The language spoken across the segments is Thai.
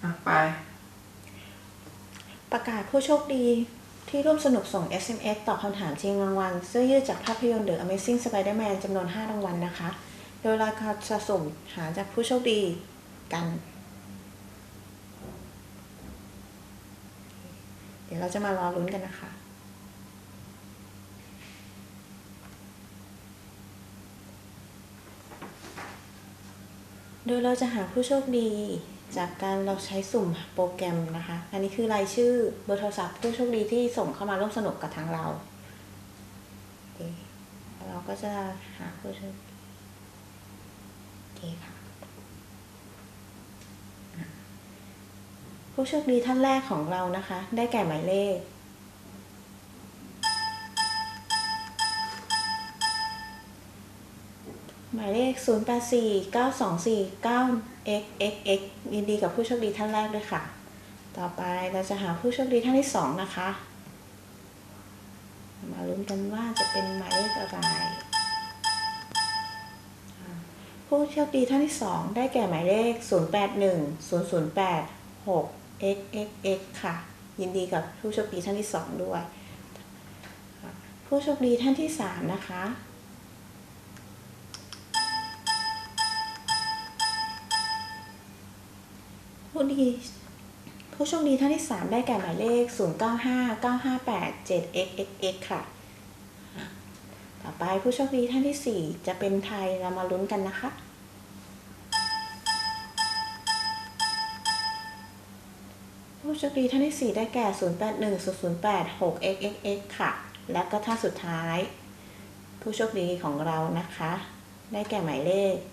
ไปประกาศผู้โชคดีที่ร่วมสนุกส่ง SMS ตอบคำถามชิงรางวัลเสื้อยืดจากภาพยนตร์ The Amazing Spider-Man จำนวน 5 รางวัลนะคะโดยเราจะสุ่มหาจากผู้โชคดีกันเดี๋ยวเราจะมารอลุ้นกันนะคะโดยเราจะหาผู้โชคดีจากการเราใช้สุ่มโปรแกรมนะคะอันนี้คือรายชื่อเบอร์โทรศัพท์ผู้โชคดีที่ส่งเข้ามาร่วมสนุกกับทางเราเราก็จะหาผู้โชคดีโอเคค่ะผู้โชคดีท่านแรกของเรานะคะได้แก่หมายเลข0849249249xxx ยินดีกับผู้โชคดีท่านแรกด้วยค่ะต่อไปเราจะหาผู้โชคดีท่านที่2นะคะมาลุ้นกันว่าจะเป็นหมายเลขอะไรผู้โชคดีท่านที่2ได้แก่หมายเลข08100866xxx ค่ะยินดีกับผู้โชคดีท่านที่2ด้วยผู้โชคดีท่านที่3นะคะผู้โชคดีท่านที่3ได้แก่หมายเลข09595877xxx ค่ะต่อไปผู้โชคดีท่านที่4จะเป็นไทยเรามาลุ้นกันนะคะผู้โชคดีท่านที่4ได้แก่08100866xxx ค่ะและก็ท่านสุดท้ายผู้โชคดีของเรานะคะได้แก่หมายเลข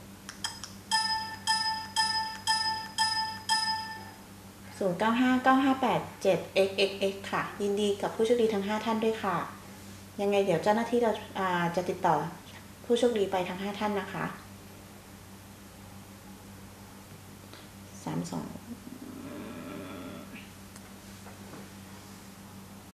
09595877xxx ค่ะยินดีกับผู้โชคดีทั้ง5ท่านด้วยค่ะยังไงเดี๋ยวเจ้าหน้าที่เราจะติดต่อผู้โชคดีไปทั้ง5ท่านนะคะ32